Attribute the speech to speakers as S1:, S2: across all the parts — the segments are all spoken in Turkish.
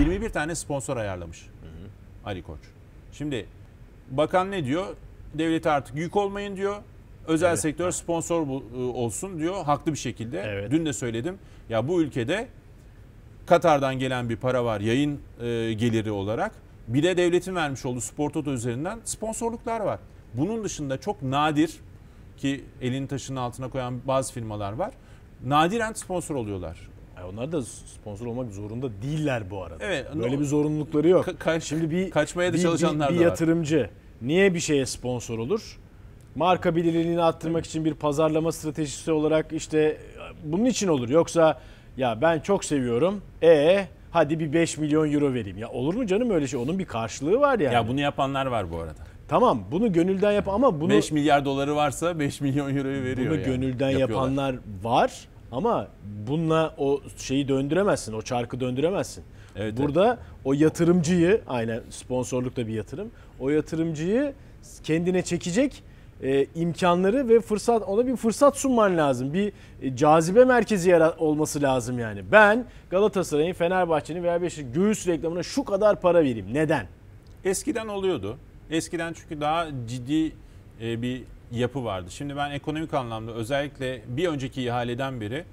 S1: 21 tane sponsor ayarlamış Ali Koç. Şimdi bakan ne diyor? Devlete artık yük olmayın diyor. Özel sektör sponsor olsun diyor. Haklı bir şekilde.
S2: Evet.
S1: Dün de söyledim. Ya bu ülkede Katar'dan gelen bir para var yayın geliri olarak. Bir de devletin vermiş olduğu Spor Toto üzerinden sponsorluklar var. Bunun dışında çok nadir ki elini taşın altına koyan bazı firmalar var. Nadiren sponsor oluyorlar.
S2: Onlar da sponsor olmak zorunda değiller bu arada.
S1: Evet.
S2: Böyle bir zorunlulukları yok.
S1: Şimdi kaçmaya da çalışanlar da
S2: bir
S1: var.
S2: yatırımcı niye bir şeye sponsor olur? Marka bilinirliğini arttırmak için bir pazarlama stratejisi olarak işte bunun için olur. Yoksa ya ben çok seviyorum. Hadi bir 5 milyon euro vereyim. Ya olur mu canım öyle şey? Onun bir karşılığı var yani.
S1: Ya bunu yapanlar var bu arada.
S2: Tamam bunu gönülden yap ama bunu
S1: 5 milyar doları varsa 5 milyon euroyu veriyor.
S2: bunu
S1: yani.
S2: gönülden
S1: Yapıyorlar.
S2: yapanlar var ama bununla o şeyi döndüremezsin. O çarkı döndüremezsin.
S1: Evet,
S2: Burada o yatırımcıyı, aynen sponsorluk da bir yatırım. O yatırımcıyı kendine çekecek imkanları ve ona bir fırsat sunman lazım. Bir cazibe merkezi olması lazım yani. Ben Galatasaray'ın, Fenerbahçe'nin veya Beşiktaş'ın göğüs reklamına şu kadar para vereyim. Neden?
S1: Eskiden oluyordu. Eskiden çünkü daha ciddi bir yapı vardı. Şimdi ben ekonomik anlamda özellikle bir önceki ihaleden beri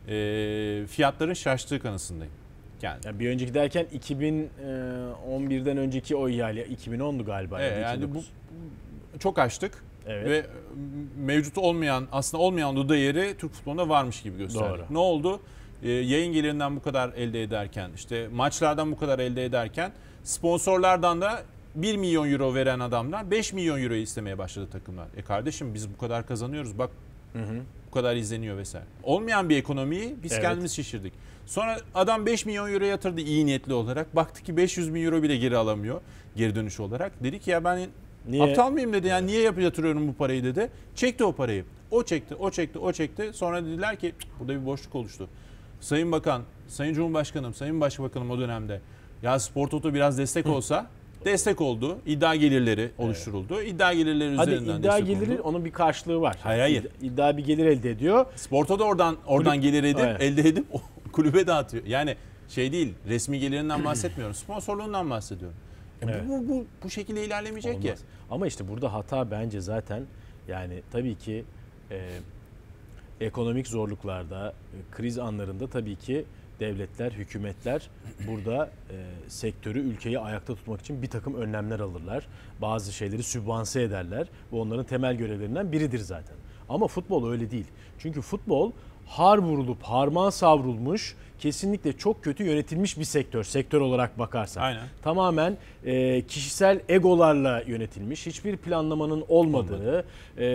S1: fiyatların şaştığı kanısındayım.
S2: Yani bir önceki derken 2011'den önceki o ihale 2010'du galiba.
S1: Yani bu çok açtık.
S2: Evet.
S1: Ve mevcut olmayan, aslında olmayan duda yeri Türk futbolunda varmış gibi gösterdi.
S2: Doğru.
S1: Ne oldu? Yayın gelirinden bu kadar elde ederken, işte maçlardan bu kadar elde ederken sponsorlardan da 1 milyon euro veren adamdan 5 milyon euroyu istemeye başladı takımlar. Kardeşim biz bu kadar kazanıyoruz bak bu kadar izleniyor vesaire. Olmayan bir ekonomiyi biz kendimiz şişirdik. Sonra adam 5 milyon euro yatırdı iyi niyetli olarak. Baktı ki 500 bin euro bile geri alamıyor geri dönüş olarak. Dedi ki ya ben aptal mıyım dedi. Yani niye yatırıyorum bu parayı dedi. Çekti o parayı. O çekti. Sonra dediler ki burada bir boşluk oluştu. Sayın Bakan, Sayın Cumhurbaşkanım, Sayın Başbakanım o dönemde ya Spor Toto biraz destek olsa destek oldu. İddia gelirleri oluşturuldu. İddia gelirleri üzerinden
S2: Hadi iddia
S1: destek
S2: geliri
S1: oldu.
S2: onun bir karşılığı var.
S1: Hayır.
S2: İddia bir gelir elde ediyor.
S1: Spor Toto oradan gelir elde edip kulübe dağıtıyor. Yani şey değil, resmi gelirinden bahsetmiyorum. Sponsorluğundan bahsediyorum. Bu şekilde ilerlemeyecek
S2: Olmaz.
S1: ki.
S2: Ama işte burada hata bence zaten yani tabii ki ekonomik zorluklarda, kriz anlarında tabii ki devletler, hükümetler burada sektörü, ülkeyi ayakta tutmak için bir takım önlemler alırlar. Bazı şeyleri sübvanse ederler. Bu onların temel görevlerinden biridir zaten. Ama futbol öyle değil. Çünkü futbol har vurulup harman savrulmuş, kesinlikle çok kötü yönetilmiş bir sektör olarak bakarsan.
S1: Aynen.
S2: Tamamen kişisel egolarla yönetilmiş, hiçbir planlamanın olmadığı,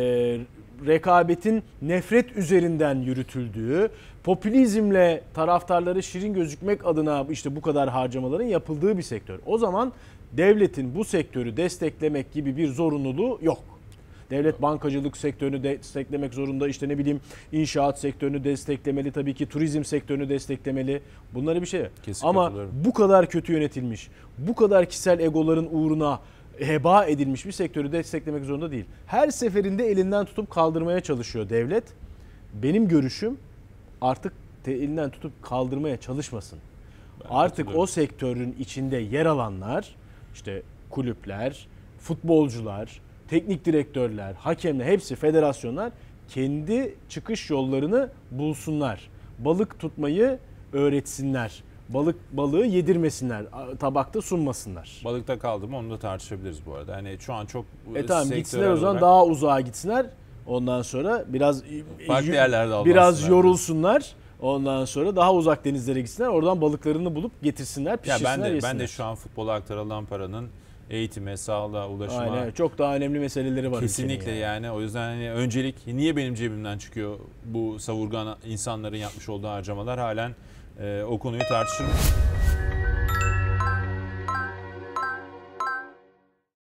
S2: rekabetin nefret üzerinden yürütüldüğü, popülizmle taraftarları şirin gözükmek adına işte bu kadar harcamaların yapıldığı bir sektör. O zaman devletin bu sektörü desteklemek gibi bir zorunluluğu yok. Devlet bankacılık sektörünü desteklemek zorunda, işte ne bileyim inşaat sektörünü desteklemeli, tabii ki turizm sektörünü desteklemeli. Bunları bir şey.
S1: Kesinlikle
S2: ama bu kadar kötü yönetilmiş, bu kadar kişisel egoların uğruna heba edilmiş bir sektörü desteklemek zorunda değil. Her seferinde elinden tutup kaldırmaya çalışıyor devlet. Benim görüşüm artık elinden tutup kaldırmaya çalışmasın. Artık o sektörün içinde yer alanlar, işte kulüpler, futbolcular, teknik direktörler, hakemler, hepsi federasyonlar kendi çıkış yollarını bulsunlar. Balık tutmayı öğretsinler. Balığı yedirmesinler. Tabakta sunmasınlar.
S1: Balıkta kaldı mı onu da tartışabiliriz bu arada. Yani şu an çok
S2: tamam gitsinler o zaman daha uzağa gitsinler. Ondan sonra biraz
S1: farklı yerlerde
S2: biraz yorulsunlar. Ondan sonra daha uzak denizlere gitsinler. Oradan balıklarını bulup getirsinler, pişirsinler, yesinler.
S1: Ben de şu an futbola aktarılan paranın eğitime, sağlığa, ulaşıma.
S2: Aynen, çok daha önemli meseleleri var.
S1: Kesinlikle yani. O yüzden hani öncelik niye benim cebimden çıkıyor bu savurgan insanların yapmış olduğu harcamalar halen o konuyu tartışırım.